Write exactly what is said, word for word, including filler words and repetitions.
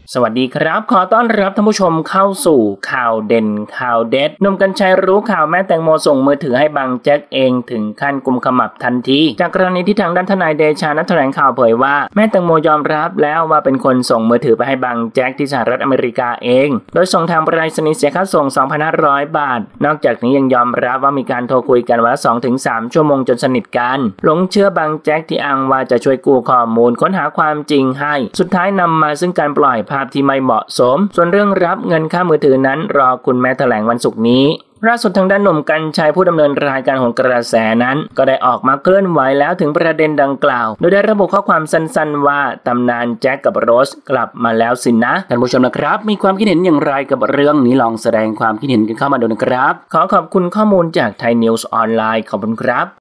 สวัสดีครับขอต้อนรับท่านผู้ชมเข้าสู่ข่าวเด่นข่าวเด็ดหนุ่มกรรชัยรู้ข่าวแม่แตงโมส่งมือถือให้บังแจ็คเองถึงขั้นกุมขมับทันทีจากกรณีที่ทางด้านทนายเดชานัทแถลงข่าวเผยว่าแม่แตงโมยอมรับแล้วว่าเป็นคนส่งมือถือไปให้บังแจ็คที่สหรัฐอเมริกาเองโดยส่งทางไปรษณีย์เสียค่าส่ง สองพันห้าร้อย บาทนอกจากนี้ยังยอมรับว่ามีการโทรคุยกันวันละ สองถึงสาม ชั่วโมงจนสนิทกันหลงเชื่อบังแจ็คที่อ้างว่าจะช่วยกู้ข้อมูลค้นหาความจริงให้สุดท้ายนำมาซึ่งการปล่อยภาพที่ไม่เหมาะสมส่วนเรื่องรับเงินค่ามือถือนั้นรอคุณแม่แถลงวันศุกร์นี้ล่าสุดทางด้านหนุ่มกรรชัยผู้ดำเนินรายการโหนกระแสนั้นก็ได้ออกมาเคลื่อนไหวแล้วถึงประเด็นดังกล่าวโดยได้ระบุข้อความสั้นๆว่าตำนานแจ็คกับโรสกลับมาแล้วสินะท่านผู้ชมนะครับมีความคิดเห็นอย่างไรกับเรื่องนี้ลองแสดงความคิดเห็นกันเข้ามาดูนะครับขอขอบคุณข้อมูลจากไทยนิวส์ออนไลน์ขอบคุณครับ